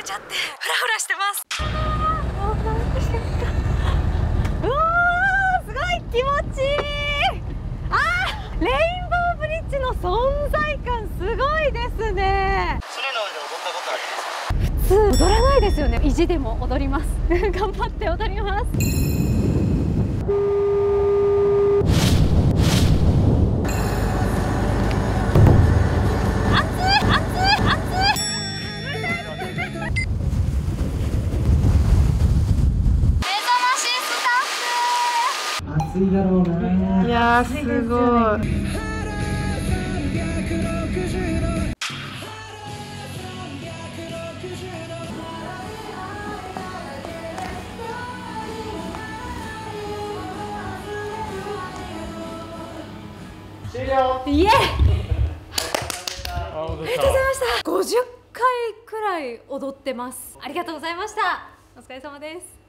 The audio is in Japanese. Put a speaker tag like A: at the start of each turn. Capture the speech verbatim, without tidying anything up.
A: れちゃってフラフラしてます。うわー、すごい気持ちいい。あー、レインボーブリッジの存在感すごいですね。普通踊らないですよね。意地でも踊ります頑張って踊ります。
B: 暑いだろうな。
C: いやー、すごい。
B: 終了。
A: イエーイ。
B: あ
A: ありがとうございました。ごじゅっかいくらい踊ってます。ありがとうございました。お疲れ様です。